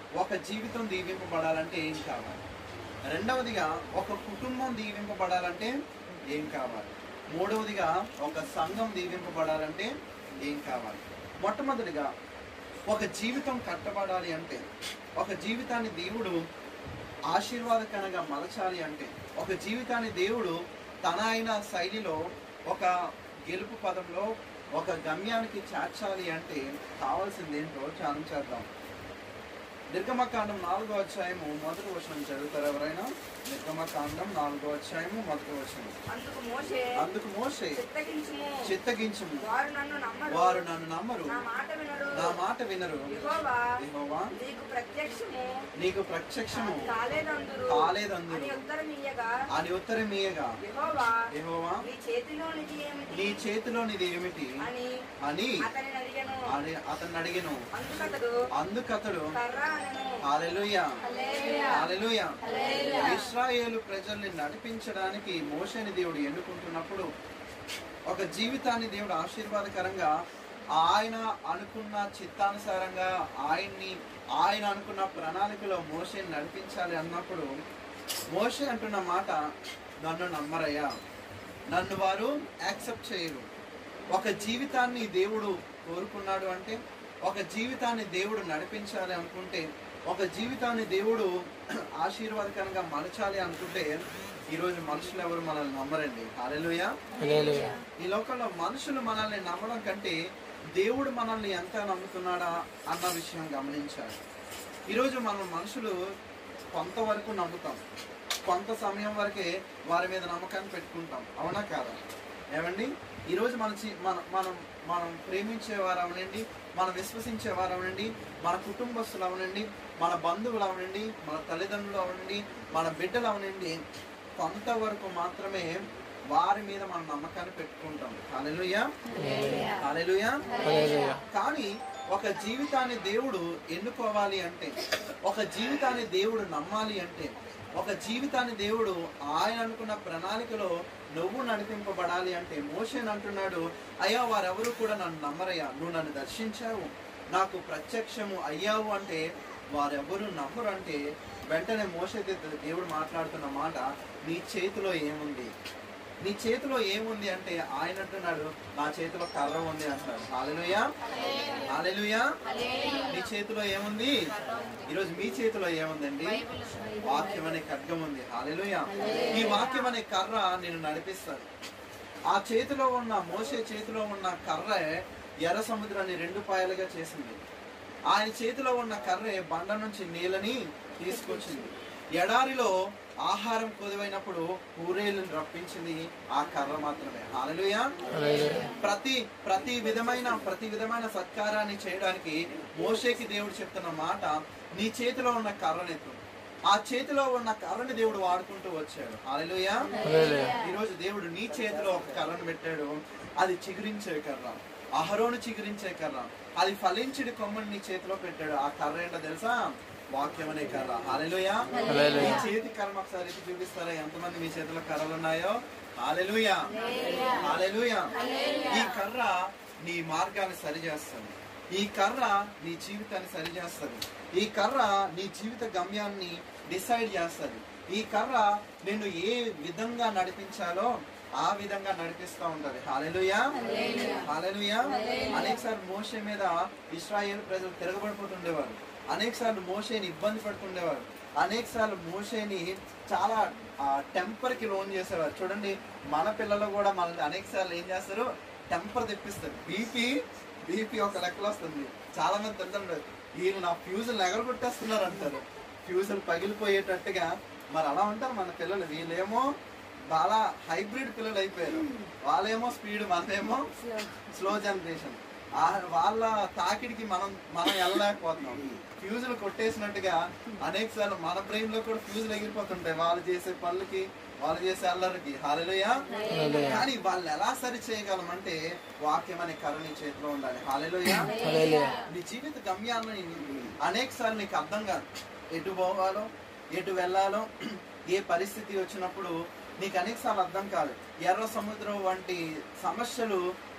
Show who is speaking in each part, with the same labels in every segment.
Speaker 1: ఒక జీవితం దీవింపబడాలంటే ఏం కావాలి? రెండవదిగా ఒక కుటుంబం దీవింపబడాలంటే ఏం కావాలి? మూడవదిగా ఒక సంఘం దీవింపబడాలంటే ఏం కావాలి? మొట్టమొదటిగా ఒక జీవితం కట్టబడాలి అంటే, ఒక జీవితాన్ని దేవుడు ఆశీర్వాదకరంగా మలచాలి అంటే, ఒక జీవితాన్ని దేవుడు తన అయిన శైలిలో ఒక గెలుపు పదంలో ఒక గమ్యానికి చేర్చాలి అంటే కావాల్సింది ఏంటో ధ్యానం చేద్దాం. నిర్గమకాండం 4వ అధ్యాయము 1వ వచనం చదువుతారు ఎవరైనా? నిర్గమకాండం 4వ అధ్యాయము 1వ వచనం. అందుకు మోషే చిత్తగించుము, వారు నన్ను నమ్మరు, నా మాట వినరు, యెహోవా నీకు ప్రత్యక్షము కాలేదందురు అని ఉత్తరమియ్యగా, యెహోవా నీ చేతిలోనిది ఏమిటి అని అతన్ని అడిగెను. అందుకతడు హల్లెలూయా హల్లెలూయా. ఇశ్రాయేలు ప్రజల్ని నడిపించడానికి మోషేని దేవుడు ఎన్నుకుంటున్నప్పుడు, ఒక జీవితాన్ని దేవుడు ఆశీర్వాదకరంగా ఆయన అనుకున్న చిత్తానుసారంగా ఆయన అనుకున్న ప్రణాళికలో మోషేని నడిపించాలి అన్నప్పుడు మోషే అంటున్న మాట, నన్ను నమ్మరయ్యా, నన్ను వారు యాక్సెప్ట్ చేయరు. ఒక జీవితాన్ని దేవుడు కోరుకున్నాడు అంటే, ఒక జీవితాన్ని దేవుడు నడిపించాలి అనుకుంటే, ఒక జీవితాన్ని దేవుడు ఆశీర్వాదకరంగా మలచాలి అనుకుంటే, ఈరోజు మనుషులు ఎవరు మనల్ని నమ్మరండి. హల్లెలూయా. ఈ లోకంలో మనుషులు మనల్ని నమ్మడం కంటే దేవుడు మనల్ని ఎంత నమ్ముతున్నాడా అన్న విషయం గమనించాలి. ఈరోజు మనం మనుషులు కొంతవరకు నమ్ముతాం, కొంత సమయం వరకే వారి మీద నమ్మకాన్ని పెట్టుకుంటాం. అవునా కాదా? ఏమండి, ఈరోజు మనం ప్రేమించేవారు అవనండి, మనం విశ్వసించేవారు అవనండి, మన కుటుంబస్తులు అవనండి, మన బంధువులు అవనండి, మన తల్లిదండ్రులు అవనండి, మన బిడ్డలు అవనండి, కొంతవరకు మాత్రమే వారి మీద మనం నమ్మకాన్ని పెట్టుకుంటాం. హల్లెలూయా హల్లెలూయా. కానీ ఒక జీవితాన్ని దేవుడు ఎన్నుకోవాలి అంటే, ఒక జీవితాన్ని దేవుడు నమ్మాలి అంటే, ఒక జీవితాన్ని దేవుడు ఆయన అనుకున్న ప్రణాళికలో నువ్వు నడిపింపబడాలి అంటే, మోషేని అంటున్నాడు, అయ్యా వారెవరు కూడా నన్ను నమ్మరయ్యా, నువ్వు నన్ను దర్శించావు, నాకు ప్రత్యక్షము అయ్యావు అంటే వారెవరు నమ్మరు అంటే, వెంటనే మోషేతో దేవుడు మాట్లాడుతున్న మాట, నీ చేతిలో ఏముంది? నీ చేతిలో ఏముంది అంటే ఆయన అంటున్నాడు, నా చేతిలో కర్ర ఉంది అంటాడు. హల్లెలూయా హల్లెలూయా. నీ చేతిలో ఏముంది? ఈరోజు మీ చేతిలో ఏముందండి? వాక్యం అనే ఖడ్గం ఉంది. హల్లెలూయా. ఈ వాక్యం అనే కర్ర నేను నడిపిస్తాను. ఆ చేతిలో ఉన్న మోషే చేతిలో ఉన్న కర్ర ఎర్ర సముద్రాన్ని 2 పాయలుగా చేసింది. ఆయన చేతిలో ఉన్న కర్రే బండ నుంచి నీళ్ళని తీసుకొచ్చింది. ఎడారిలో ఆహారం కొదువైనప్పుడు పూరేలను రప్పించింది ఆ కర్ర మాత్రమే. హల్లెలూయా. ప్రతి విధమైన సత్కారాన్ని చేయడానికి మోషేకి దేవుడు చెప్తున్న మాట, నీ చేతిలో ఉన్న కర్రనెత్తు. ఆ చేతిలో ఉన్న కర్రని దేవుడు వాడుకుంటూ వచ్చాడు. హల్లెలూయా. ఈరోజు దేవుడు నీ చేతిలో ఒక కర్రను పెట్టాడు, అది చిగురించే కర్ర, అహరోను చిగురించే కర్ర, అది ఫలించిడి కొమ్మని నీ చేతిలో పెట్టాడు. ఆ కర్ర ఏంటో తెలుసా? వాక్యం అనే కర్ర. హల్లెలూయా. మీ చేతి కర్ర ఒకసారి ఎత్తి చూపిస్తారా? ఎంతమంది మీ చేతిలో కర్రలు ఉన్నాయో? హల్లెలూయా హల్లెలూయా. ఈ కర్ర నీ మార్గాన్ని సరిచేస్తుంది, ఈ కర్ర నీ జీవితాన్ని సరిచేస్తుంది, ఈ కర్ర నీ జీవిత గమ్యాన్ని డిసైడ్ చేస్తుంది, ఈ కర్ర నిన్ను ఏ విధంగా నడిపించాలో ఆ విధంగా నడిపిస్తూ ఉంటది. హల్లెలూయా హల్లెలూయా. అనేకసార్లు మోషే మీద ఇశ్రాయేలు ప్రజలు తిరగబడిపోతుండేవారు, అనేకసార్లు మోషేని ఇబ్బంది పడుతుండేవారు, అనేకసార్లు మోషేని చాలా టెంపర్కి లోన్ చేసేవారు. చూడండి, మన పిల్లలు కూడా మనల్ని అనేకసార్లు ఏం చేస్తారు? టెంపర్ తెప్పిస్తారు. బీపీ ఒక లెక్కలో వస్తుంది. చాలా మంది తింటుంటారు, వీళ్ళు నా ఫ్యూజులు ఎగరగొట్టేస్తున్నారు అంటారు, ఫ్యూజులు పగిలిపోయేటట్టుగా. మరి అలా ఉంటారు మన పిల్లలు. వీళ్ళేమో చాలా హైబ్రిడ్ పిల్లలు అయిపోయారు, వాళ్ళేమో స్పీడ్, మనమేమో స్లో జనరేషన్. వాళ్ళ తాకిడికి మనం వెళ్ళలేకపోతున్నాం. ఫ్యూజులు కొట్టేసినట్టుగా అనేక సార్లు మన బ్రెయిన్ లో కూడా ఫ్యూజులు ఎగిరిపోతుంటాయి వాళ్ళు చేసే పనులకి, వాళ్ళు చేసే అల్లరికి. హల్లెలూయా. కానీ వాళ్ళు ఎలా సరి చేయగలమంటే వాక్యం అనే కర్ర నీ చేతిలో ఉండాలి. హల్లెలూయా. నీ జీవిత గమ్యాన్ని అనేక సార్లు నీకు అర్థం కాదు, ఎటు పోవాలో ఎటు వెళ్ళాలో, ఏ పరిస్థితి వచ్చినప్పుడు నీకు అనేక సార్లు అర్థం కాదు. ఎర్ర సముద్రం వంటి సమస్యలు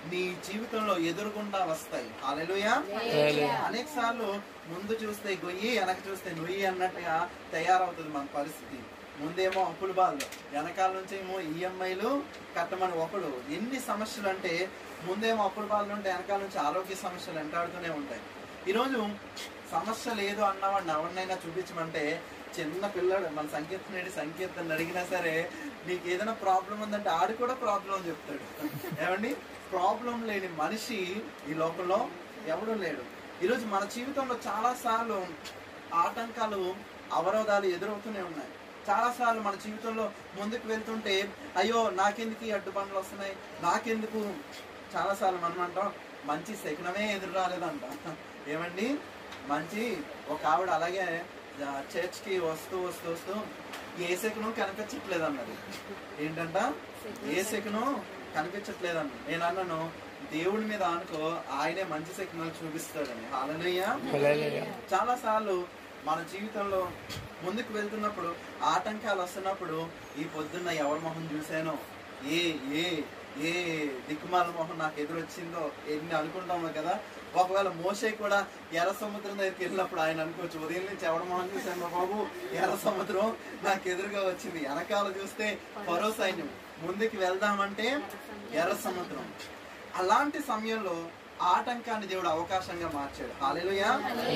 Speaker 1: నీ జీవితంలో ఎదురుగుండా వస్తాయి. హల్లెలూయా. అనేక సార్లు ముందు చూస్తే గొయ్యి, వెనక చూస్తే నొయ్యి అన్నట్టుగా తయారవుతుంది మన పరిస్థితి. ముందేమో అప్పుల బాధలు, వెనకాల నుంచి ఏమో ఈఎంఐలు కట్టమని ఒకడు. ఎన్ని సమస్యలు అంటే ముందేమో అప్పుల బాధలు ఉంటే వెనకాల నుంచి ఆరోగ్య సమస్యలు వెంటాడుతూనే ఉంటాయి. ఈరోజు సమస్య లేదు అన్నవాడిని ఎవరినైనా చూపించమంటే చిన్న పిల్లడు మన సంకీర్తన అడిగినా సరే నీకు ఏదైనా ప్రాబ్లం ఉందంటే ఆడు కూడా ప్రాబ్లం అని చెప్తాడు. ఏమండి, ప్రాబ్లం లేని మనిషి ఈ లోకంలో ఎవడూ లేడు. ఈరోజు మన జీవితంలో చాలా సార్లు ఆటంకాలు, అవరోధాలు ఎదురవుతూనే ఉన్నాయి. చాలా సార్లు మన జీవితంలో ముందుకు వెళ్తుంటే అయ్యో నాకెందుకు ఈ అడ్డుబండ్లు వస్తున్నాయి, నాకెందుకు. చాలా సార్లు మనం అంటాం మంచి శకునమే ఎదురు రాలేదంట. ఏమండి, మంచి ఒక ఆవిడ అలాగే చర్చ్కి వస్తూ వస్తూ వస్తూ ఏ శకునం కనిపించట్లేదు అన్నది. ఏంటంట, ఏ శకునం కనిపించట్లేదన్న. నేను అన్నాను దేవుడి మీద అనుకో, ఆయనే మంచి శకునాలు చూపిస్తాడని. హల్లెలూయా. చాలా సార్లు మన జీవితంలో ముందుకు వెళ్తున్నప్పుడు ఆటంకాలు వస్తున్నప్పుడు ఈ పొద్దున్న ఎవరి మొహం చూసానో, ఏ ఏ ఏ దిక్కుమాల మొహం నాకు ఎదురొచ్చిందో ఎన్ని అనుకుంటామో కదా. ఒకవేళ మోషే కూడా ఎర్ర సముద్రం దగ్గరికి వెళ్ళినప్పుడు ఆయన అనుకోవచ్చు, ఉదయం నుంచి ఎవరి మొహం చూశాను బాబు, ఎర్ర సముద్రం నాకు ఎదురుగా వచ్చింది. వెనకాల చూస్తే ఫరో సైన్యం, ముందుకు వెళ్దామంటే ఎర్ర సముద్రం. అలాంటి సమయంలో ఆటంకాన్ని దేవుడు అవకాశంగా మార్చాడు. హల్లెలూయా.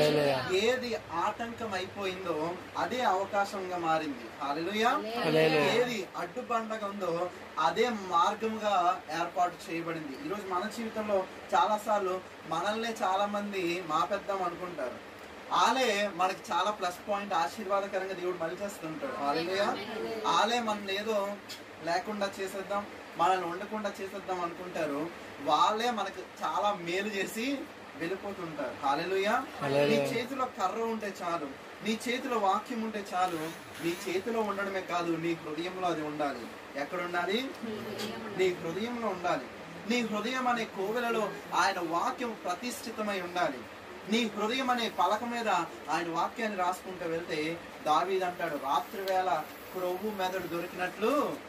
Speaker 1: ఏది ఆటంకం అయిపోయిందో అదే అవకాశంగా మారింది. హల్లెలూయా. ఏది అడ్డుబండగా ఉందో అదే మార్గంగా ఏర్పాటు చేయబడింది. ఈరోజు మన జీవితంలో చాలా సార్లు మనల్ని చాలా మంది మాపెద్దాం అనుకుంటారు. ఆలే మనకి చాలా ప్లస్ పాయింట్, ఆశీర్వాదకరంగా దేవుడు మలిచేస్తుంటాడు. హల్లెలూయా. ఆలే మనం ఏదో లేకుండా చేసేద్దాం, మనల్ని ఉండకుండా చేసేద్దాం అనుకుంటారు. వాళ్ళే మనకు చాలా మేలు చేసి వెళ్ళిపోతుంటారు. హల్లెలూయా. నీ చేతిలో కర్ర ఉంటే చాలు, నీ చేతిలో వాక్యం ఉంటే చాలు. నీ చేతిలో ఉండడమే కాదు, నీ హృదయంలో అది ఉండాలి. ఎక్కడ ఉండాలి? నీ హృదయంలో ఉండాలి. నీ హృదయం అనే కోవెలలో ఆయన వాక్యం ప్రతిష్ఠితమై ఉండాలి. నీ హృదయం అనే పలక మీద ఆయన వాక్యాన్ని రాసుకుంటూ వెళ్తే దావీదు అంటాడు, రాత్రి వేళ క్రొవ్వు మెదడు దొరికినట్లు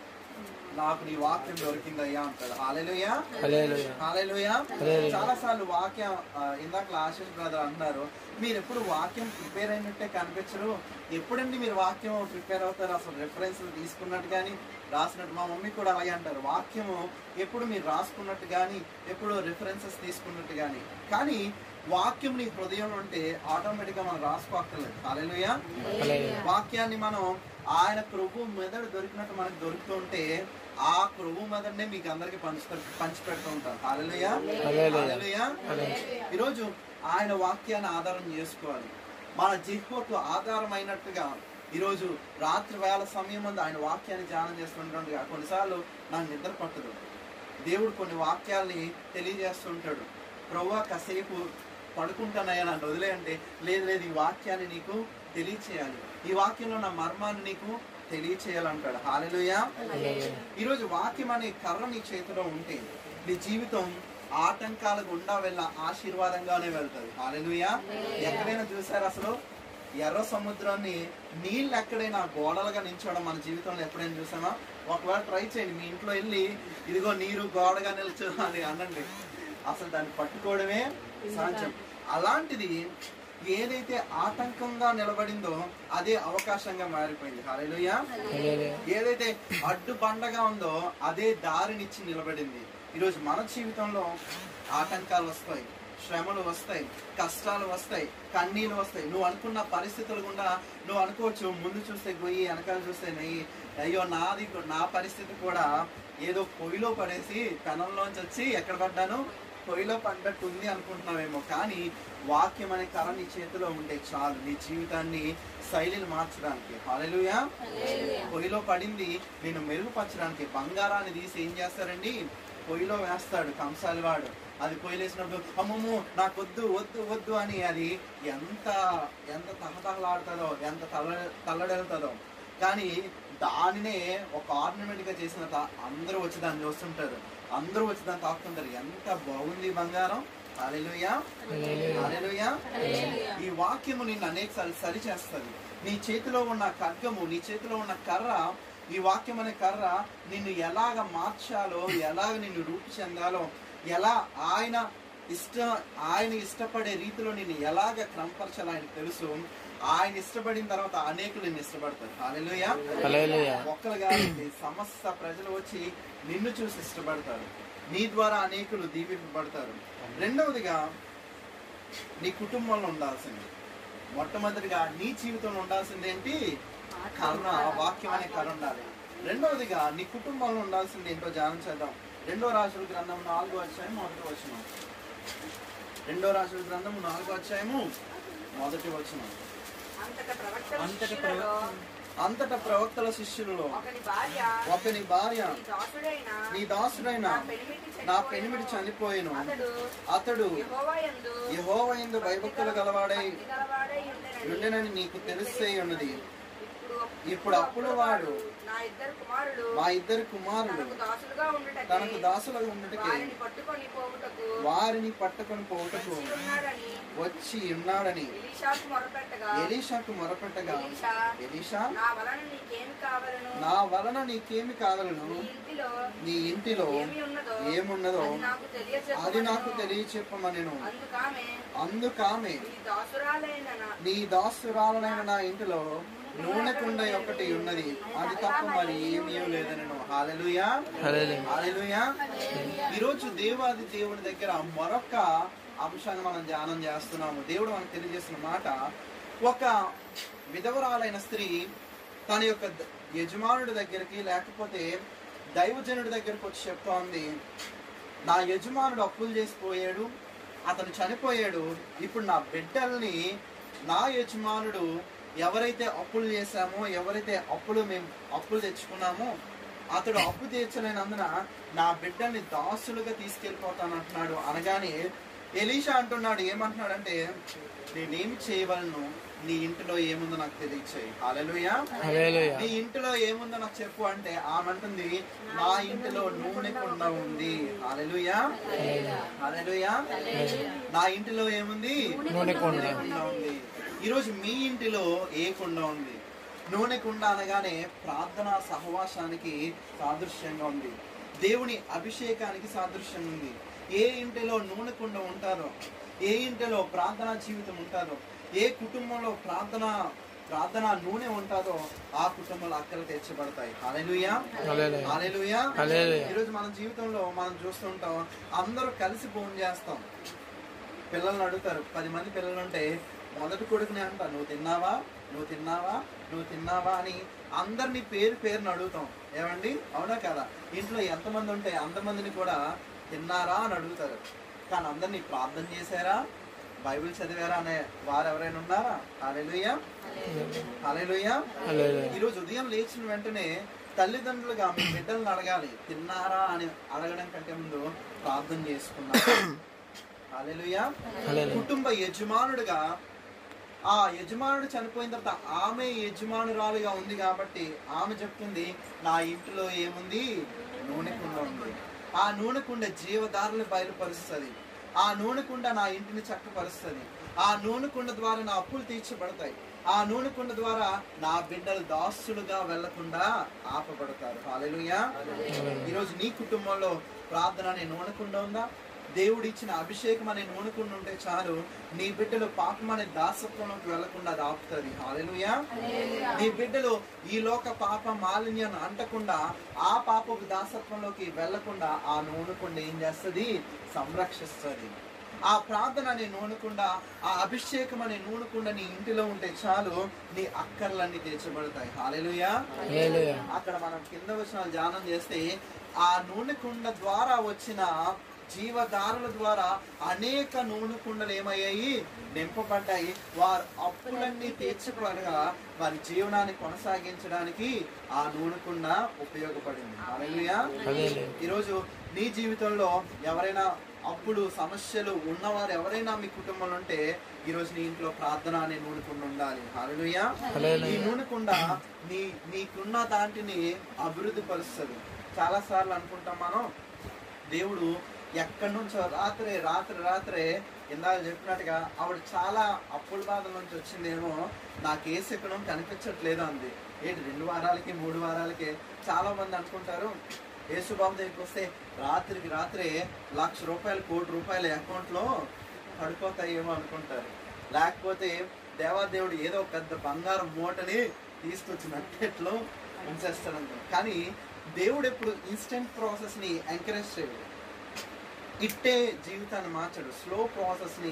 Speaker 1: నాకు నీ వాక్యం దొరికిందయ్యా అంటాడు. హల్లెలూయా. హల్లెలూయా. చాలా సార్లు వాక్యం, ఇందాక ఆశీష్ బ్రదర్ అన్నారు, మీరు ఎప్పుడు వాక్యం ప్రిపేర్ అయినట్టే కనిపించరు. ఎప్పుడండి మీరు వాక్యం ప్రిపేర్ అవుతారు? అసలు రెఫరెన్స్ తీసుకున్నట్టు కానీ రాసినట్టు. మా మమ్మీ కూడా అలాగే అంటారు, వాక్యము ఎప్పుడు మీరు రాసుకున్నట్టు కానీ ఎప్పుడు రెఫరెన్సెస్ తీసుకున్నట్టు కానీ వాక్యం నీ హృదయంలో ఉంటే ఆటోమేటిక్ గా మనం రాసుకోక్కర్లేదు. హల్లెలూయా. వాక్యాన్ని మనం ఆయన ప్రభు మెదడు దొరికినట్టు మనకు దొరుకుతుంటే ఆ ప్రభు మెదడునే మీకు అందరికి పంచి పెడుతూ ఉంటారు. హల్లెలూయా. హల్లెలూయా. ఈరోజు ఆయన వాక్యాన్ని ఆధారం చేసుకోవాలి. మన జిహ్వకు ఆధారం అయినట్టుగా ఈరోజు రాత్రి వేళ సమయం ముందు ఆయన వాక్యాన్ని ధ్యానం చేస్తుండగా కొన్నిసార్లు నాకు నిద్ర పట్టదు. దేవుడు కొన్ని వాక్యాల్ని తెలియజేస్తుంటాడు. ప్రభువా కాసేపు పడుకుంటానయ్యా నన్ను వదిలే అంటే, లేదు లేదు ఈ వాక్యాన్ని నీకు తెలియచేయాలి, ఈ వాక్యంలో నా మర్మాన్ని నీకు తెలియచేయాలంటాడు. హల్లెలూయా. ఈరోజు వాక్యం అనే కర్ర నీ చేతిలో ఉంటే నీ జీవితం ఆటంకాల గుండా వెళ్ళ ఆశీర్వాదంగానే వెళ్తుంది. హల్లెలూయా. ఎక్కడైనా చూసారు అసలు ఎర్ర సముద్రాన్ని నీళ్ళు ఎక్కడైనా గోడలుగా నిల్చోవడం మన జీవితంలో ఎప్పుడైనా చూసామా? ఒకవేళ ట్రై చేయండి, మీ ఇంట్లో వెళ్ళి ఇదిగో నీరు గోడగా నిల్చో అని అనండి, అసలు దాన్ని పట్టుకోవడమే సాధ్యం. అలాంటిది ఏదైతే ఆటంకంగా నిలబడిందో అదే అవకాశంగా మారిపోయింది. హల్లెలూయా. ఏదైతే అడ్డుబండగా ఉందో అదే దారినిచ్చి నిలబడింది. ఈరోజు మన జీవితంలో ఆటంకాలు వస్తాయి, శ్రమలు వస్తాయి, కష్టాలు వస్తాయి, కన్నీళ్ళు వస్తాయి. నువ్వు అనుకున్న పరిస్థితులు గుండా నువ్వు అనుకోవచ్చు, ముందు చూస్తే గొయ్యి, వెనకాల చూస్తే నెయ్యి. అయ్యో నా పరిస్థితి కూడా ఏదో పొయ్యిలో పడేసి పెనంలోంచి వచ్చి ఎక్కడ పడ్డాను, పొయ్యిలో పడ్డట్టు ఉంది అనుకుంటున్నావేమో. కానీ వాక్యం అనే కర్ర నీ చేతిలో ఉంటే చాలు నీ జీవితాన్ని శైలిని మార్చడానికి. హల్లెలూయా. పొయ్యిలో పడింది నేను మెరుగుపరచడానికి. బంగారాన్ని తీసి ఏం చేస్తారండి, పొయ్యిలో వేస్తాడు కంసాలి వాడు. అది పొయ్యిలో వేసినప్పుడు అమ్మమ్మ నాకు వద్దు వద్దు వద్దు అని అది ఎంత ఎంత తహతహలాడుతుందో, ఎంత తల్లడెళ్తుందో. కానీ దానినే ఒక ఆర్నమెంట్ గా చేసిన అందరూ వచ్చి దాన్ని చూస్తుంటారు, అందరూ వచ్చి దాన్ని తాకుతుంటారు. ఎంత బాగుంది బంగారం. హల్లెలూయా. హల్లెలూయా. ఈ వాక్యము నిన్ను అనేకసార్లు సరి చేస్తుంది. నీ చేతిలో ఉన్న ఖడ్గము, నీ చేతిలో ఉన్న కర్ర, ఈ వాక్యం అనే కర్ర నిన్ను ఎలాగ మార్చాలో, ఎలాగ నిన్ను రూపు చెందాలో, ఎలా ఆయన ఇష్టపడే రీతిలో నేను ఎలాగ క్రమపరచాలో ఆయనకు తెలుసు. ఆయన ఇష్టపడిన తర్వాత అనేకులు నిన్ను ఇష్టపడతారు. హల్లెలూయా. ఒక్కరుగా సమస్త ప్రజలు వచ్చి నిన్ను చూసి ఇష్టపడతారు. నీ ద్వారా అనేకులు దీవింపబడతారు. రెండవదిగా నీ కుటుంబంలో ఉండాల్సింది, మొట్టమొదటిగా నీ జీవితంలో ఉండాల్సింది ఏంటి? కరుణ, వాక్యం అనే కరుణ ఉండాలి. రెండవదిగా నీ కుటుంబంలో ఉండాల్సింది ఏంటో ధ్యానం చేద్దాం. 2వ రాజుల గ్రంథం 4వ అధ్యాయం 1వ వచనం. 2వ రాజుల గ్రంథం 4వ అధ్యాయము 1వ వచనం. అంతటా ప్రవక్తల శిష్యులలో ఒకని భార్య నీ దాసుడైన నా పెనిమిటి చనిపోయెను, అతడు యెహోవా యందు భయభక్తులు గలవాడై ఉండెనని నీకు తెలిసే ఉన్నది. ఇప్పుడు అప్పుడు వాడు మా ఇద్దరు కుమారులు తనకు దాసులుగా ఉండుటకి వారిని పట్టుకొని పోవుటకు వచ్చి ఉన్నాడని ఎలీషాకు మొరపెట్టగా, ఎలీషా నా వలన నీకేమి కావలను, నీ ఇంటిలో ఏమున్నదో అది నాకు తెలియచెప్పమనెను. అందుకామె నీ దాసురాలైన నా ఇంటిలో నూనె కుండ ఒకటి ఉన్నది, అది తప్ప మరి ఏమీ లేదనను. హల్లెలూయా. హల్లెలూయా. ఈరోజు దేవాది దేవుని దగ్గర మరొక అంశాన్ని మనం ధ్యానం చేస్తున్నాము. దేవుడు మనకు తెలియజేస్తున్న మాట, ఒక విధవరాలైన స్త్రీ తన యొక్క యజమానుడి దగ్గరికి లేకపోతే దైవజనుడి దగ్గరికి వచ్చి చెప్తోంది, నా యజమానుడు అప్పులు చేసిపోయాడు, అతను చనిపోయాడు, ఇప్పుడు నా బిడ్డల్ని నా యజమానుడు ఎవరైతే అప్పులు చేశామో, ఎవరైతే మేము అప్పులు తెచ్చుకున్నామో అతడు అప్పు తీర్చలేనందున నా బిడ్డల్ని దాసులుగా తీసుకెళ్ళిపోతాను అంటున్నాడు. అనగానే ఎలీషా అంటున్నాడు, ఏమంటున్నాడంటే, నేనేమి చేయవలను, నీ ఇంటిలో ఏముందో నాకు తెలియచేయి. హల్లెలూయా. నీ ఇంటిలో ఏముందో నాకు చెప్పు అంటే ఆమె అంటుంది, నా ఇంటిలో నూనె కుండ ఉంది. హల్లెలూయా. హల్లెలూయా. నా ఇంటిలో ఏముంది? నూనె కుండ ఉంది. ఈరోజు మీ ఇంటిలో ఏ కుండ ఉంది? నూనె కుండ అనగానే ప్రార్థనా సహవాసానికి సాదృశ్యంగా ఉంది, దేవుని అభిషేకానికి సాదృశ్యంగా ఉంది. ఏ ఇంటిలో నూనె కుండ ఉంటారో, ఏ ఇంటిలో ప్రార్థనా జీవితం ఉంటారో, ఏ కుటుంబంలో ప్రార్థన నూనె ఉంటుందో ఆ కుటుంబంలో అక్కలు తీర్చబడతాయి. హల్లెలూయా. హల్లెలూయా. ఈరోజు మన జీవితంలో మనం చూస్తుంటాం, అందరూ కలిసి భోజనం చేస్తాం. పిల్లల్ని అడుగుతారు, 10 మంది పిల్లలు ఉంటే మొదటి కొడుకునే అంట, నువ్వు తిన్నావా, నువ్వు తిన్నావా, నువ్వు తిన్నావా అని అందరినీ పేరుని అడుగుతాం. ఏమండి, అవునా కదా? ఇంట్లో ఎంతమంది ఉంటే అంతమందిని కూడా తిన్నారా అని అడుగుతారు. కానీ అందరినీ ప్రార్థన చేశారా, బైబిల్ చదివారా అనే వారు ఎవరైనా ఉన్నారా? హల్లెలూయా. హల్లెలూయా. ఈరోజు ఉదయం లేచిన వెంటనే తల్లిదండ్రులుగా మీ బిడ్డలను అడగాలి, తిన్నారా అని అడగడం కంటే ముందు ప్రార్థన చేసుకున్నారు. హల్లెలూయా. కుటుంబ యజమానుడిగా ఆ యజమానుడు చనిపోయిన తర్వాత ఆమె యజమానురాలుగా ఉంది కాబట్టి ఆమె చెప్తుంది, నా ఇంటిలో ఏముంది? నూనె కుండ ఉంది. ఆ నూనె కుండ జీవదారులు బయలుపరుస్తుంది. ఆ నూనె కుండ నా ఇంటిని చక్కపరుస్తుంది. ఆ నూనె కుండ ద్వారా నా అప్పులు తీర్చబడతాయి. ఆ నూనె కుండ ద్వారా నా బిడ్డలు దాసులుగా వెళ్లకుండా ఆపబడతారు. హల్లెలూయా. ఈరోజు నీ కుటుంబంలో ప్రార్థన అనే నూనె కుండ ఉందా? దేవుడు ఇచ్చిన అభిషేకం అనే నూనె కుండ ఉంటే చాలు, నీ బిడ్డలు పాపం అనే దాసత్వంలోకి వెళ్లకుండా అది ఆపుతుంది. హల్లెలూయా. నీ బిడ్డలు ఈ లోక పాప మాలిన్యాన్ని అంటకుండా, ఆ పాపపు దాసత్వంలోకి వెళ్లకుండా ఆ నూనె కుండ ఏం చేస్తుంది? సంరక్షిస్తుంది. ఆ ప్రార్థన అనే నూనె కుండ, ఆ అభిషేకం అనే నూనె కుండ నీ ఇంటిలో ఉంటే చాలు, నీ అక్కర్లన్నీ తీర్చబడతాయి. హల్లెలూయా. అక్కడ మనం కింద వచనాలు ధ్యానం చేస్తే, ఆ నూనె కుండ ద్వారా వచ్చిన జీవధారల ద్వారా అనేక నూనె కుండలు ఏమయ్యాయి? నింపబడ్డాయి. వారు అప్పులన్నీ తీర్చబడగా వారి జీవనాన్ని కొనసాగించడానికి ఆ నూనె కుండ ఉపయోగపడింది. హల్లెలూయా. ఈరోజు నీ జీవితంలో ఎవరైనా అప్పులు సమస్యలు ఉన్నవారు ఎవరైనా మీ కుటుంబంలో ఉంటే ఈరోజు నీ ఇంట్లో ప్రార్థన అనే నూనె కుండ ఉండాలి. హల్లెలూయా. ఈ నూనె కుండ నీకున్న దాంటిని అభివృద్ధి పరుస్తుంది. చాలా సార్లు అనుకుంటాం మనం, దేవుడు ఎక్కడి నుంచో రాత్రే ఇందాక చెప్పినట్టుగా ఆవిడ చాలా అప్పుల బాధల నుంచి వచ్చిందేమో, నాకు ఏ శకునం కనిపించట్లేదు అంది. ఏంటి 2 వారాలకి 3 వారాలకి? చాలా మంది అనుకుంటారు, యేసుబాబు దగ్గరికి వస్తే రాత్రికి రాత్రే ₹1,00,000 ₹1,00,00,000 అకౌంట్లో పడిపోతాయేమో అనుకుంటారు. లేకపోతే దేవాదేవుడు ఏదో పెద్ద బంగారం మూటని తీసుకొచ్చి నట్టెట్లో ఉంచేస్తాడు. కానీ దేవుడు ఎప్పుడు ఇన్స్టెంట్ ప్రాసెస్ని ఎంకరేజ్ చేయడు. ఇట్టే జీవితాన్ని మార్చడు. స్లో ప్రాసెస్ని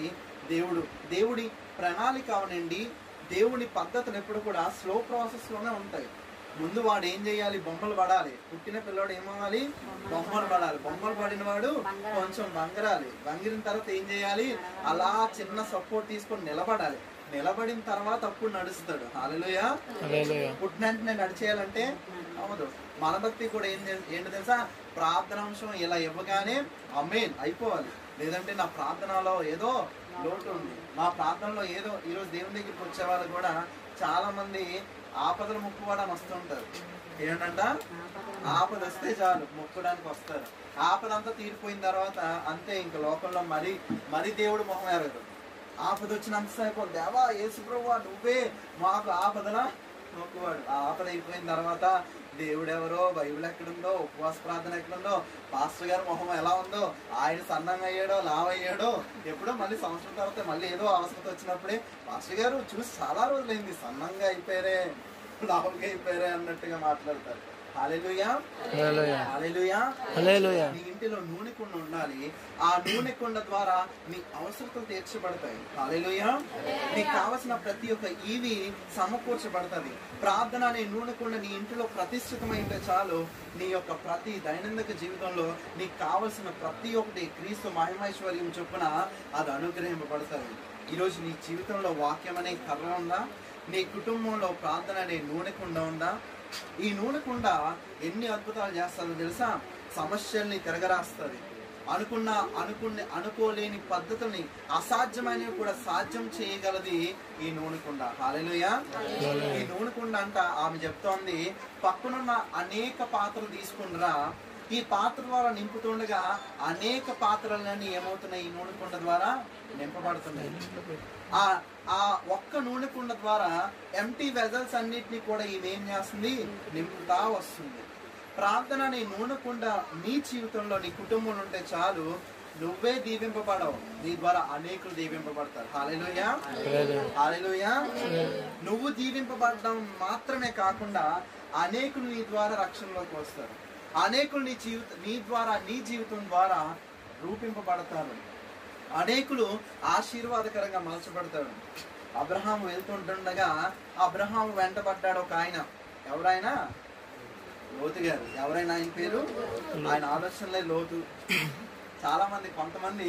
Speaker 1: దేవుడి ప్రణాళిక అవనండి, దేవుడి పద్ధతులు ఎప్పుడు కూడా స్లో ప్రాసెస్లోనే ఉంటాయి. ముందు వాడు ఏం చేయాలి? బొమ్మలు పడాలి. పుట్టిన పిల్లవాడు ఏమవ్వాలి? బొమ్మలు పడాలి. బొమ్మలు పడిన వాడు కొంచెం వంగరాలి. వంగిన తర్వాత ఏం చేయాలి? అలా చిన్న సపోర్ట్ తీసుకొని నిలబడాలి. నిలబడిన తర్వాత అప్పుడు నడుస్తాడు. హల్లెలూయా. పుట్టిన వెంటనే నడిచేయాలంటే అవదు. మన భక్తి కూడా ఏంటి తెలుసా? ప్రార్థనాంశం ఇలా ఇవ్వగానే ఆమేన్ అయిపోవాలి. లేదంటే నా ప్రార్థనలో ఏదో లోటు ఉంది, మా ప్రార్థనలో ఏదో. ఈరోజు దేవుని దగ్గరికి వచ్చే వాళ్ళు కూడా చాలా మంది ఆపదలు మొక్కుకోవడానికి వస్తుంటారు. ఏంటంట? ఆపద వస్తే చాలు మొక్కడానికి వస్తారు. ఆపదంతా తీరిపోయిన తర్వాత అంతే, ఇంక లోకంలో మరి దేవుడు మొహం ఎరగదు. ఆపద వచ్చినంతసేపు దేవా యేసు ప్రభువా నువ్వే మాకు ఆపదలా మొక్కువాడు. ఆ ఆపద అయిపోయిన తర్వాత దేవుడు ఎవరో, బైబిల్ ఎక్కడుందో, ఉపవాస ప్రార్థన ఎక్కడుందో, పాస్టర్ గారు మొహం ఎలా ఉందో, ఆయన సన్నంగా అయ్యాడో లావ్ అయ్యాడో, ఎప్పుడో మళ్ళీ సంవత్సరం తర్వాత మళ్ళీ ఏదో అవసరం వచ్చినప్పుడే పాస్టర్ గారు చూసి చాలా రోజులైంది, సన్నంగా అయిపోయారే, లావుగా అయిపోయారే అన్నట్టుగా మాట్లాడతారు. హల్లెలూయా, హల్లెలూయా, హల్లెలూయా. నీ ఇంటిలో నూనె కుండ ఉండాలి. ఆ నూనె కుండ ద్వారా నీ అవసరతలు తీర్చబడతాయి. హల్లెలూయా. నీకు కావలసిన ప్రతి ఒక్క ఈవి సమకూర్చబడతాది. ప్రార్థన అనే నూనె కుండ నీ ఇంటిలో ప్రతిష్ఠితమైతే చాలు, నీ యొక్క ప్రతి దైనందిక జీవితంలో నీకు కావలసిన ప్రతి ఒక్కటి క్రీస్తు మహిమైశ్వర్యం చొప్పున అది అనుగ్రహింపబడతాయి. ఈరోజు నీ జీవితంలో వాక్యం అనే కర్ర ఉందా? నీ కుటుంబంలో ప్రార్థన అనే నూనె కుండ ఉందా? ఈ నూనె కుండ ఎన్ని అద్భుతాలు చేస్తుందో తెలుసా? సమస్యల్ని తిరగరాస్తుంది. అనుకోలేని పద్ధతుల్ని, అసాధ్యమైనవి కూడా సాధ్యం చేయగలది ఈ నూనె కుండ. హల్లెలూయా. ఈ నూనె కుండ అంట ఆమె చెప్తోంది, పక్కనున్న అనేక పాత్రలు తీసుకుంటరా, ఈ పాత్ర ద్వారా నింపుతుండగా అనేక పాత్రలన్నీ ఏమవుతున్నాయి? ఈ నూనె కుండ ద్వారా నింపబడుతున్నాయి. ఆ ఒక్క నూనె కుండ ద్వారా ఎంటీ వెజల్స్ అన్నిటినీ కూడా ఇదేం చేస్తుంది? నింపుతా వస్తుంది. ప్రార్థన అనే నూనె కుండ నీ జీవితంలో, నీ కుటుంబంలో ఉంటే చాలు, నువ్వే దీవింపబడవు, నీ ద్వారా అనేకులు దీవింపబడతారు. హల్లెలూయా, హల్లెలూయా. నువ్వు దీవింపబడడం మాత్రమే కాకుండా అనేకులు నీ ద్వారా రక్షణలోకి వస్తారు. అనేకులు నీ జీవితం ద్వారా రూపింపబడతారు. అనేకులు ఆశీర్వాదకరంగా మలచబడతాడు. అబ్రహాం వెళ్తుంటుండగా అబ్రహాం వెంటబడ్డాడు ఒక ఆయన. ఎవరైనా? లోతు గారు. ఎవరైనా ఆయన పేరు? ఆయన ఆలోచనలే లోతు. చాలా మంది, కొంతమంది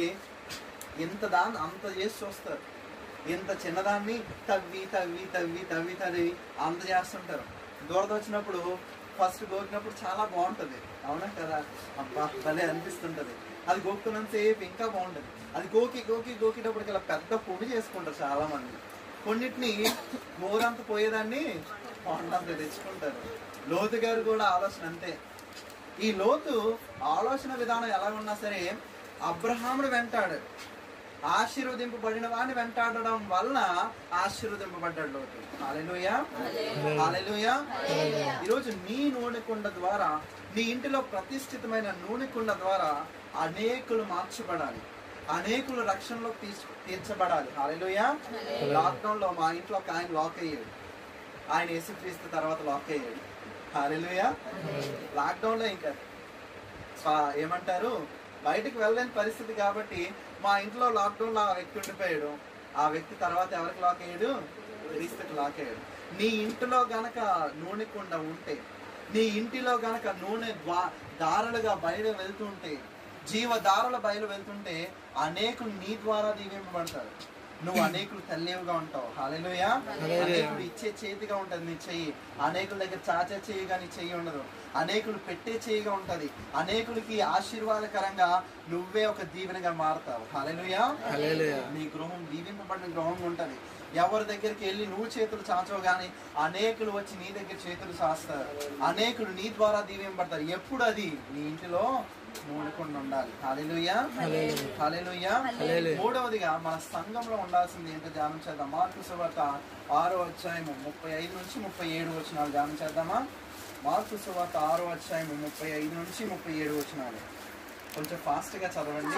Speaker 1: అంత చేసి చూస్తారు. ఇంత చిన్నదాన్ని తవ్వి తవ్వి తవ్వి తవ్వి తవ్వి అంత చేస్తుంటారు. దూరద వచ్చినప్పుడు ఫస్ట్ గోకినప్పుడు చాలా బాగుంటుంది, అవునా కదా? అబ్బా భలే అనిపిస్తుంటది. అది గోక్కున్నంతసేపు ఇంకా బాగుంటుంది. అది గోకేటప్పటికి ఇలా పెద్ద పొడి చేసుకుంటారు చాలా మంది. కొన్నిటిని మోరంత పోయేదాన్ని కొండంత తెచ్చుకుంటారు. లోతు గారు కూడా ఆలోచన అంతే. ఈ లోతు ఆలోచన విధానం ఎలా ఉన్నా సరే అబ్రహాముడు వెంటాడు. ఆశీర్వదింపబడిన వాడిని వెంటాడడం వలన ఆశీర్వదింపబడ్డాడు లోతు. హల్లెలూయా, హల్లెలూయా. ఈరోజు నీ నూనె కుండ ద్వారా, నీ ఇంటిలో ప్రతిష్ఠితమైన నూనె కుండ ద్వారా అనేకులు మార్చబడాలి, అనేకులు రక్షణలో తీర్చబడాలి. హల్లెలూయా. లాక్డౌన్ లో మా ఇంట్లో ఒక ఆయన లాక్ అయ్యాడు. ఆయన యేసుక్రీస్తు తర్వాత లాక్ అయ్యాడు. హల్లెలూయా. లాక్డౌన్ లో ఇంకా ఏమంటారు, బయటకు వెళ్ళలేని పరిస్థితి కాబట్టి మా ఇంట్లో లాక్డౌన్ లో ఆ వ్యక్తి ఉండిపోయాడు. ఆ వ్యక్తి తర్వాత ఎవరికి లాక్ అయ్యాడు? క్రీస్తుకి లాక్ అయ్యాడు. నీ ఇంటిలో గనక నూనె కుండ ఉంటే, నీ ఇంటిలో గనక నూనె దారులుగా బయలు వెళ్తుంటే, జీవధారల బయలు వెళ్తుంటే అనేకులు నీ ద్వారా దీవింపబడతారు. నువ్వు అనేకులు తల్లిగా ఉంటావు. హల్లెలూయా. అనేకులు ఇచ్చే చేతిగా ఉంటది నీ చెయ్యి. అనేకుల దగ్గర చాచే చెయ్యిగా నీ చెయ్యి ఉండదు. అనేకులు పెట్టే చెయ్యిగా ఉంటది. అనేకులకి ఆశీర్వాదకరంగా నువ్వే ఒక దీవెనగా మారుతావు. హల్లెలూయా. నీ గృహం దీవింపబడిన గృహంగా ఉంటది. ఎవరి దగ్గరికి వెళ్ళి నువ్వు చేతులు చాచవు గానీ అనేకులు వచ్చి నీ దగ్గర చేతులు చాస్తారు. అనేకులు నీ ద్వారా దీవింపబడతారు. ఎప్పుడు అది నీ ఇంటిలో నూనె కుండ ఉండాలి. హల్లెలూయా, హల్లెలూయా. మూడవదిగా మన సంఘంలో ఉండాల్సింది ఏంటో ధ్యానం చేద్దాం. మార్కు సువార్త 6వ అధ్యాయము 35 నుంచి 37 వచనాలు ధ్యానం చేద్దామా? మార్కు సువార్త 6వ అధ్యాయం 35 నుంచి 37 వచనాలు. కొంచెం ఫాస్ట్ గా చదవండి.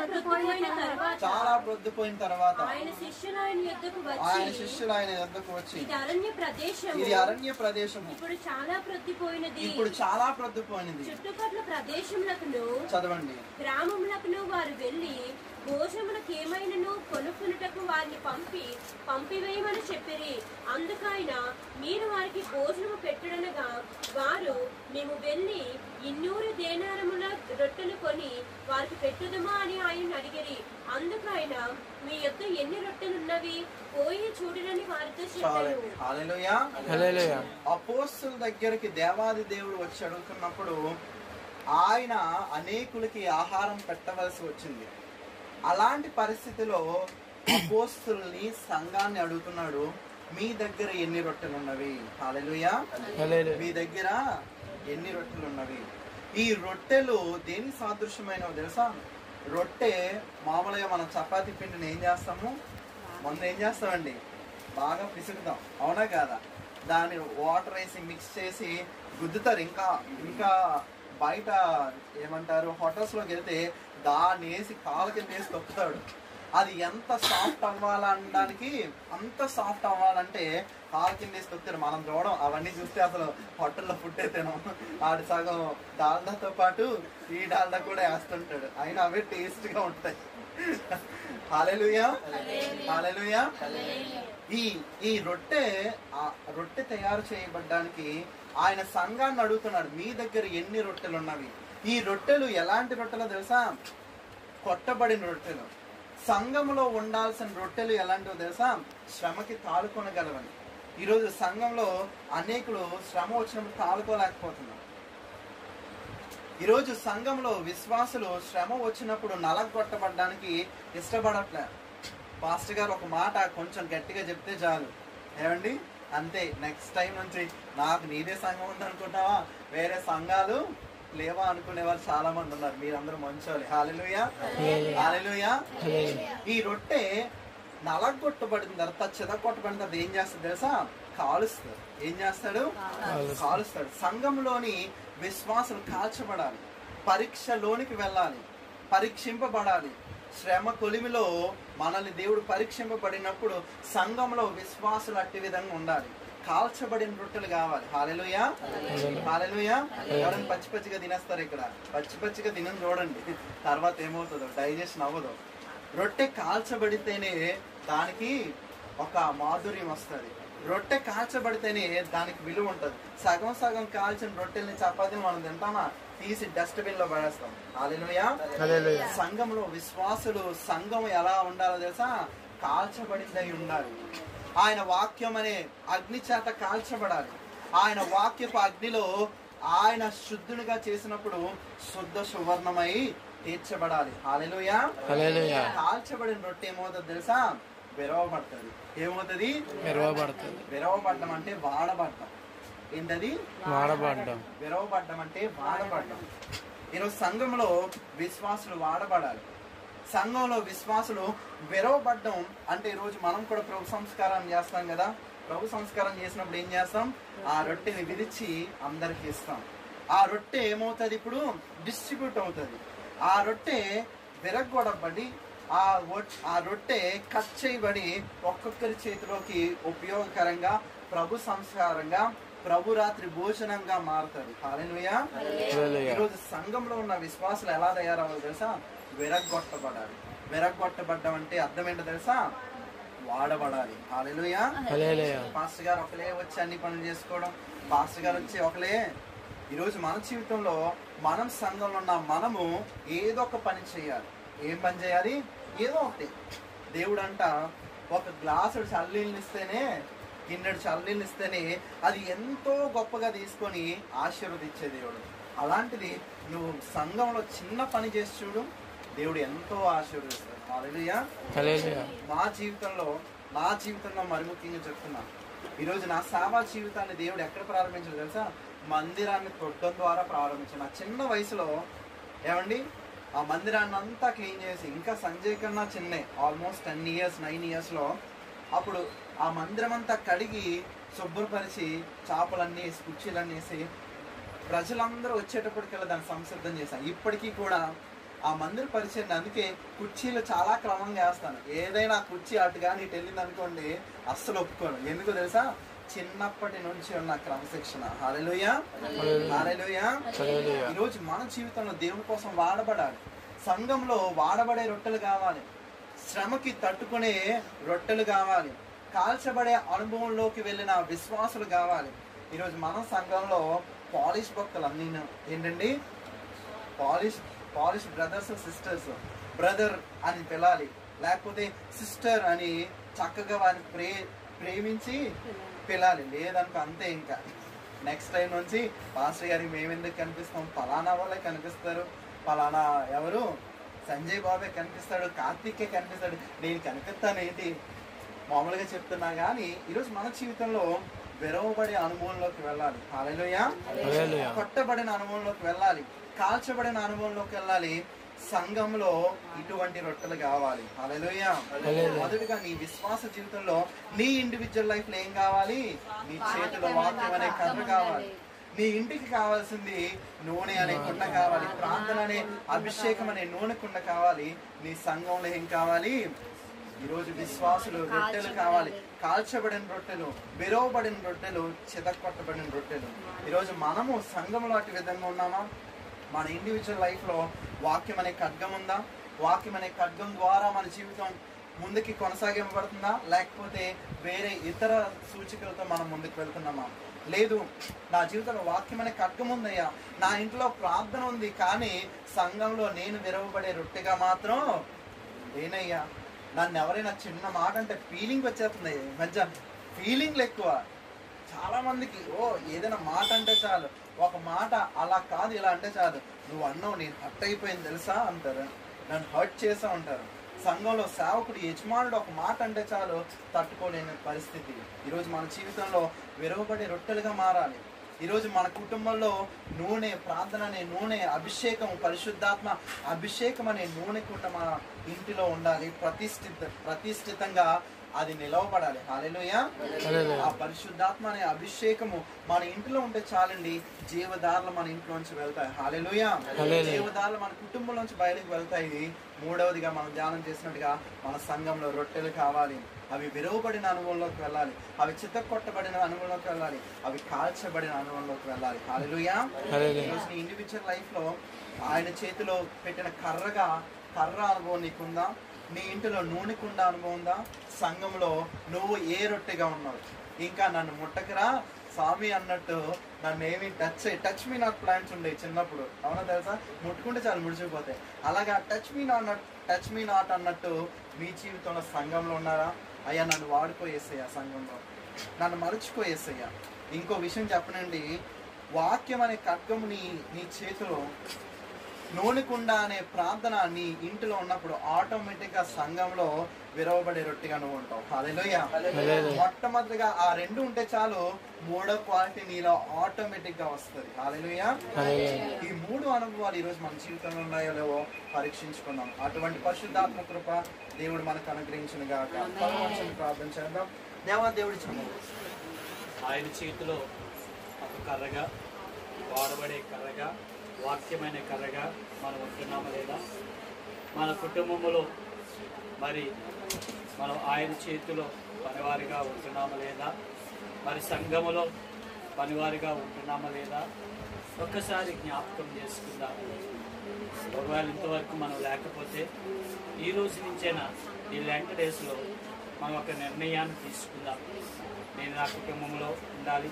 Speaker 1: చాలా ప్రొద్దుపోయిన తర్వాత ఆయన శిష్యులు ఆయన యొద్దకు వచ్చి ఇది అరణ్య ప్రదేశము, ఇప్పుడు చాలా ప్రొద్దుపోయినది, చుట్టుపక్కల ప్రదేశములకు చదవండి గ్రామములకు వారు వెళ్ళి భోజనములకు ఏమైనను కొనుక్కున్నటకు వారిని పంపివేయమని చెప్పిరి. అందుకైన మీరు వారికి భోజనము పెట్టుడనగా వారు మేము వెళ్ళి 200 దేనారముల రొట్టెలు కొని వారికి పెట్టుదమా అని ఆయన అడిగిరి. అందుకైన మీ యొద్ద ఎన్ని రొట్టెలున్నవి పోయి చూడనని వారితో చెప్పారు. హల్లెలూయా. అపోస్తలుల దగ్గరికి దేవాది దేవుడు వచ్చి అడుగుతున్నప్పుడు ఆయన అనేకులకి ఆహారం పెట్టవలసి వచ్చింది. అలాంటి పరిస్థితిలో అపోస్తలుల్ని సంఘాన్ని అడుగుతున్నాడు, మీ దగ్గర ఎన్ని రొట్టెలు ఉన్నవి? హల్లెలూయా. మీ దగ్గర ఎన్ని రొట్టెలు ఉన్నవి? ఈ రొట్టెలు దేని సాదృశ్యమైనవి తెలుసా? రొట్టె మామూలుగా మనం చపాతీ పిండిని ఏం చేస్తాము, మొన్న ఏం చేస్తామండి, బాగా పిసుకుతాం, అవునా కాదా? దాన్ని వాటర్ వేసి మిక్స్ చేసి గుద్దుతారు. ఇంకా బయట ఏమంటారు, హోటల్స్ లోకి వెళ్తే దాన్ని వేసి కాళ్ళ కింద వేసి తొక్కుతాడు. అది ఎంత సాఫ్ట్ అవ్వాలనడానికి, అంత సాఫ్ట్ అవ్వాలంటే కాళ్ళ కింద వేసి తొక్కుతాడు. మనం చూడడం అవన్నీ చూస్తే అసలు హోటల్లో ఫుడ్ అయితేనో ఆడి సగం డాల్డాతో పాటు ఈ డాల్డా కూడా వేస్తుంటాడు, అయినా అవే టేస్ట్ గా ఉంటాయి. హల్లెలూయా, హల్లెలూయా. ఈ రొట్టె తయారు చేయబడ్డానికి ఆయన సంఘాన్ని అడుగుతున్నాడు, మీ దగ్గర ఎన్ని రొట్టెలు ఉన్నవి? ఈ రొట్టెలు ఎలాంటి రొట్టెలు తెలుసా? కొట్టబడిన రొట్టెలు. సంఘంలో ఉండాల్సిన రొట్టెలు ఎలాంటివో తెలుసా? శ్రమకి తాళుకొనగలవని. ఈరోజు సంఘంలో అనేకులు శ్రమ వచ్చినప్పుడు తాళుకోలేకపోతున్నారు. ఈరోజు సంఘంలో విశ్వాసులు శ్రమ వచ్చినప్పుడు నలగొట్టబడ్డానికి ఇష్టపడట్లేదు. పాస్టర్ గారు ఒక మాట కొంచెం గట్టిగా చెప్తే చాలు, ఏమండి అంతే, నెక్స్ట్ టైం నుంచి నాకు నీదే సంఘం ఉందనుకుంటావా, వేరే సంఘాలు లేవా అనుకునే వాళ్ళు చాలా మంది ఉన్నారు. మీరందరూ మంచోళ్ళు. హల్లెలూయా, హల్లెలూయా. ఈ రొట్టె నలగొట్టబడిన తర్వాత, చెదగొట్టబడిన తర్వాత ఏం చేస్తాడు తెలుసా? కాలుస్తాడు. ఏం చేస్తాడు? కాలుస్తాడు. సంఘంలోని విశ్వాసులు కాల్చబడాలి, పరీక్షలోనికి వెళ్ళాలి, పరీక్షింపబడాలి. శ్రమ కొలిమిలో మనల్ని దేవుడు పరీక్షింపబడినప్పుడు సంఘంలో విశ్వాసులు అట్టి విధంగా ఉండాలి. కాల్చబడిన రొట్టెలు కావాలి. హల్లెలూయా, హల్లెలూయా. ఎవరైనా పచ్చిగా తినేస్తారు. ఇక్కడ పచ్చిగా తినని చూడండి, తర్వాత ఏమవుతుందో, డైజెషన్ అవ్వదు. రొట్టె కాల్చబడితేనే దానికి ఒక మాధుర్యం వస్తుంది. రొట్టె కాల్చబడితేనే దానికి విలువ ఉంటుంది. సగం కాల్చిన రొట్టెల్ని, చపాతీని మనం తింటామా, తీసి డస్ట్బిన్ లో పడేస్తాం. హల్లెలూయా. సంఘంలో విశ్వాసులు సంఘం ఎలా ఉండాలో తెలుసా? కాల్చబడిందై ఉండాలి. ఆయన వాక్యం అనే అగ్ని చేత కాల్చబడాలి. ఆయన వాక్యపు అగ్నిలో ఆయన శుద్ధునిగా చేసినప్పుడు శుద్ధ సువర్ణమై తీర్చబడాలి. హల్లెలూయా. కాల్చబడిన రొట్టె ఏమవుతుంది తెలుసా? విరవబడుతుంది. ఏమవుతుంది? విరవబడ్డం అంటే వాడబడ్డం. ఏంటది? వాడబడ్డం. విరవబడ్డం అంటే వాడబడ్డం. ఈరోజు సంఘంలో విశ్వాసులు వాడబడాలి. సంఘంలో విశ్వాసులు విరవబడ్డం అంటే, ఈరోజు మనం కూడా ప్రభు సంస్కారం చేస్తాం కదా. ప్రభు సంస్కారం చేసినప్పుడు ఏం చేస్తాం? ఆ రొట్టెని విరిచి అందరికి ఇస్తాం. ఆ రొట్టె ఏమవుతుంది? ఇప్పుడు డిస్ట్రిబ్యూట్ అవుతుంది. ఆ రొట్టె విరగొడబడి, ఆ రొట్టె కట్ చేయబడి ఒక్కొక్కరి చేతిలోకి ఉపయోగకరంగా, ప్రభు సంస్కారంగా, ప్రభు రాత్రి భోజనంగా మారుతుంది. హల్లెలూయా. ఈరోజు సంఘంలో ఉన్న విశ్వాసులు ఎలా తయారవ్వాలి తెలుసా? విరగొట్టబడాలి. విరగొట్టబడ్డం అంటే అర్థం ఏంటో తెలుసా? వాడబడాలి. హల్లెలూయా. పాస్టర్ గారు ఒకలే వచ్చి అన్ని పనులు చేసుకోవడం, పాస్టర్ గారు వచ్చి ఒకలే. ఈరోజు మన జీవితంలో మనం సంఘంలో ఉన్న మనము ఏదో ఒక పని చేయాలి. ఏం పని చేయాలి? ఏదో ఒకటి. దేవుడు అంట ఒక గ్లాసుడు చల్లనీళ్ళు ఇస్తేనే, గిన్నెడు చల్లనీళ్ళు ఇస్తేనే అది ఎంతో గొప్పగా తీసుకొని ఆశీర్వదించే దేవుడు. అలాంటిది నువ్వు సంఘంలో చిన్న పని చేసి చూడు, దేవుడు ఎంతో ఆశీర్వదిస్తాడు. హల్లెలూయా. నా జీవితంలో మరి ముఖ్యంగా చెప్తున్నా, ఈరోజు నా సేవా జీవితాన్ని దేవుడు ఎక్కడ ప్రారంభించాడు తెలుసా? మందిరాన్ని తొట్టడం ద్వారా ప్రారంభించాడు. నా చిన్న వయసులో ఏమండి ఆ మందిరాన్ని అంతా క్లీన్ చేసి, ఇంకా సంజయ్ కన్నా చిన్నే, ఆల్మోస్ట్ 10 years 9 yearsలో, అప్పుడు ఆ మందిరం అంతా కడిగి శుభ్రపరిచి, చాపలన్నీ వేసి, కుర్చీలన్నీ వేసి, ప్రజలందరూ వచ్చేటప్పటికల్లా దాన్ని సంసిద్ధం చేశాను. ఇప్పటికీ కూడా ఆ మందిర పరిచయం, అందుకే కుర్చీలు చాలా క్రమంగా వేస్తాను. ఏదైనా కుర్చీ అటు కానీ ఇటు వెళ్ళింది అనుకోండి అస్సలు ఒప్పుకోను. ఎందుకు తెలుసా? చిన్నప్పటి నుంచి ఉన్న క్రమశిక్షణ. హల్లెలూయా, హల్లెలూయా. ఈరోజు మన జీవితంలో దేవుని కోసం వాడబడాలి. సంఘంలో వాడబడే రొట్టెలు కావాలి, శ్రమకి తట్టుకునే రొట్టెలు కావాలి, కాల్చబడే అనుభవంలోకి వెళ్ళిన విశ్వాసులు కావాలి. ఈరోజు మన సంఘంలో పాలిష్ భక్తులు అన్నీ ఏంటండి, పాలిష్ బ్రదర్స్ సిస్టర్స్. బ్రదర్ అని పిలాలి, లేకపోతే సిస్టర్ అని చక్కగా వారిని ప్రేమించి పిలాలి. లేదనుకో అంతే. ఇంకా నెక్స్ట్ టైం నుంచి పాస్టర్ గారికి మేము ఎందుకు కనిపిస్తాం, ఫలానా వాళ్ళే కనిపిస్తారు, ఫలానా ఎవరు సంజయ్ బాబే కనిపిస్తాడు, కార్తీకే కనిపిస్తాడు, నేను కనిపిస్తాను ఏంటి, మామూలుగా చెప్తున్నా. కానీ ఈరోజు మన జీవితంలో విరవబడే అనుభవంలోకి వెళ్ళాలి. హల్లెలూయా. కొట్టబడిన అనుభవంలోకి వెళ్ళాలి, కాల్చబడిన అనుభవంలోకి వెళ్ళాలి. సంఘంలో ఇటువంటి రొట్టెలు కావాలి. హల్లెలూయా. మొదటిగా నీ విశ్వాస జీవితంలో నీ ఇండివిజువల్ లైఫ్ లో ఏం కావాలి? నీ చేతిలో వాక్యం అనే కర్ర కావాలి. నీ ఇంటికి కావాల్సింది నూనె అనే కుండ కావాలి, ప్రార్థన అనే అభిషేకం అనే నూనె కుండ కావాలి. నీ సంఘంలో ఏం కావాలి? ఈరోజు విశ్వాసులు రొట్టెలు కావాలి, కాల్చబడిన రొట్టెలు, విరవబడిన రొట్టెలు, చితక్కొట్టబడిన రొట్టెలు. ఈరోజు మనము సంఘంలో అటు విధంగా ఉన్నామా? మన ఇండివిజువల్ లైఫ్లో వాక్యం అనే ఖడ్గం ఉందా? వాక్యం అనే ఖడ్గం ద్వారా మన జీవితం ముందుకి కొనసాగింపబడుతుందా? లేకపోతే వేరే ఇతర సూచికలతో మనం ముందుకు వెళ్తున్నామా? లేదు, నా జీవితంలో వాక్యం అనే ఖడ్గం ఉందయ్యా, నా ఇంట్లో ప్రార్థన ఉంది, కానీ సంఘంలో నేను విరవబడే రొట్టెగా మాత్రం లేనయ్యా. నన్ను ఎవరైనా చిన్న మాట అంటే ఫీలింగ్ వచ్చేస్తుంది. ఈ మధ్య ఫీలింగ్లు ఎక్కువ చాలా మందికి. ఏదైనా మాట అంటే చాలు, ఒక మాట అలా కాదు ఇలా అంటే చాలు, నువ్వు అన్నావు నేను హర్ట్ అయిపోయింది తెలుసా అంటారు, నన్ను హర్ట్ చేసా ఉంటారు. సంఘంలో సేవకుడు యజమానుడు ఒక మాట అంటే చాలు తట్టుకోలేని పరిస్థితి. ఈరోజు మన జీవితంలో విరవబడే రొట్టెలుగా మారాలి. ఈరోజు మన కుటుంబంలో నూనె, ప్రార్థన అనే నూనె, అభిషేకం, పరిశుద్ధాత్మ అభిషేకం అనే నూనె కుండ మన ఇంటిలో ఉండాలి. ప్రతిష్ఠితంగా అది నిలవబడాలి. హల్లెలూయా. ఆ పరిశుద్ధాత్మ అనే అభిషేకము మన ఇంటిలో ఉంటే చాలండి, జీవదారులు మన ఇంట్లోంచి వెళ్తాయి. హల్లెలూయా. జీవదారులు మన కుటుంబంలోంచి బయటకు వెళ్తాయి. మూడవదిగా మనం ధ్యానం చేసినట్టుగా మన సంఘంలో రొట్టెలు కావాలి. అవి విరవబడిన అనుభవంలోకి వెళ్ళాలి, అవి చితక్కొట్టబడిన అనుభవంలోకి వెళ్ళాలి, అవి కాల్చబడిన అనుభవంలోకి వెళ్ళాలి. హల్లెలూయా. ఈరోజు నీ ఇండివిజువల్ లైఫ్ లో ఆయన చేతిలో పెట్టిన కర్ర అనుభవం నీకుందా? నీ ఇంటిలో నూనె కుండ అనుభవం ఉందా? సంఘంలో నువ్వు ఏ రొట్టెగా ఉన్నావు? ఇంకా నన్ను ముట్టకరా స్వామి అన్నట్టు నన్ను ఏమి టచ్ మీ నాట్ ప్లాంట్స్ ఉండేవి చిన్నప్పుడు, అవునా తెలుసా? ముట్టుకుంటే చాలా ముడిచిపోతాయి. అలాగా టచ్ మీ నాట్ అన్నట్టు మీ జీవితంలో సంఘంలో ఉన్నారా? అయ్యా నన్ను వాడుకోయేసయ్యా, సంఘంలో నన్ను మరుచుకోయేసయ్యా. ఇంకో విషయం చెప్పనండి, వాక్యం అనే ఖడ్గము నీ చేతిలో, నూనె కుండ అనే ప్రార్థన నీ ఇంటిలో ఉన్నప్పుడు ఆటోమేటిక్గా సంఘంలో విరవబడే రొట్టెగా నువ్వు ఉంటావు. హల్లెలూయా. మొట్టమొదటిగా ఆ రెండు ఉంటే చాలు, మూడో క్వాలిటీ నీలో ఆటోమేటిక్ గా వస్తుంది. హల్లెలూయా. ఈ మూడు అనుభవాలు ఈరోజు మన జీవితంలో ఉన్నాయో లేవో పరీక్షించుకున్నాం. అటువంటి పరిశుద్ధాత్మ కృప దేవుడు మనకు అనుగ్రహించిన గాక. ప్రార్థన చేద్దాం. దేవుడి చదువు
Speaker 2: ఆయన చేతిలో ఒక కర్రగా, వాడబడే కర్రగా, వాక్యమైన కర్రగా మనం ఉంటున్నామా లేదా? మన కుటుంబంలో మరి మనం ఆయన చేతిలో పనివారిగా ఉంటున్నామా లేదా? మరి సంఘములో పనివారిగా ఉంటున్నామా లేదా? ఒక్కసారి జ్ఞాపకం చేసుకుందాం. ఒకవేళ ఇంతవరకు మనం లేకపోతే ఈ రోజు నుంచైనా ఈ లెంట్ డేస్లో మనం ఒక నిర్ణయాన్ని తీసుకుందాం. నేను నా కుటుంబంలో ఉండాలి,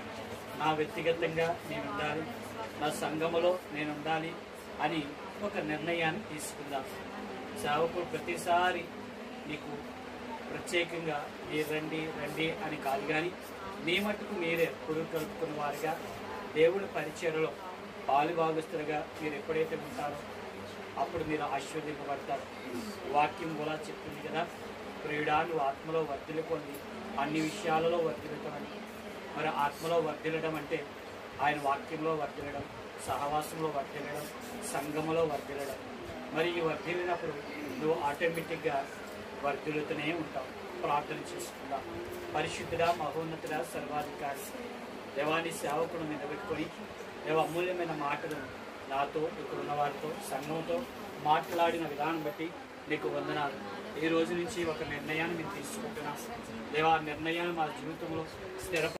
Speaker 2: నా వ్యక్తిగతంగా నేను ఉండాలి, నా సంఘములో నేను ఉండాలి అని ఒక నిర్ణయాన్ని తీసుకుందాం. సేవకుడు ప్రతిసారి నీకు ప్రత్యేకంగా మీరు రండి అని కాదు, కానీ మీ మట్టుకు మీరే ఎప్పుడు కలుపుకున్న వారిగా దేవుడి పరిచర్యలో పాలుభాగస్తులుగా మీరు ఎప్పుడైతే ఉంటారో అప్పుడు మీరు ఆశీర్వదింపబడతారు. వాక్యం కూడా చెప్తుంది కదా, ప్రియుడా నువ్వు ఆత్మలో వర్ధిల్లు పొంది అన్ని విషయాలలో వర్ధిల్లుతామని. మరి ఆత్మలో వర్ధిల్లడం అంటే ఆయన వాక్యంలో వర్ధిల్లడం, సహవాసంలో వర్ధిల్లడం, సంఘములో వర్ధిల్లడం. మరి ఈ వర్ధిల్లినప్పుడు నువ్వు ఆటోమేటిక్గా వర్ధిల్లుతూనే ఉంటావు. ప్రార్థన చేసుకుందాం. పరిశుద్ధుడా, మహోన్నతుడా, సర్వాధికారి దేవాన్ని సేవకుడు నిలబెట్టుకొని దేవా అమూల్యమైన మాటలు నాతో ఇక్కడ ఉన్న వారితో సంఘంతో మాట్లాడిన విధానం బట్టి నీకు వందనాలు. ఈ రోజు నుంచి ఒక నిర్ణయాన్ని మేము తీసుకుంటున్నాం దేవా. నిర్ణయాన్ని మా జీవితంలో స్థిర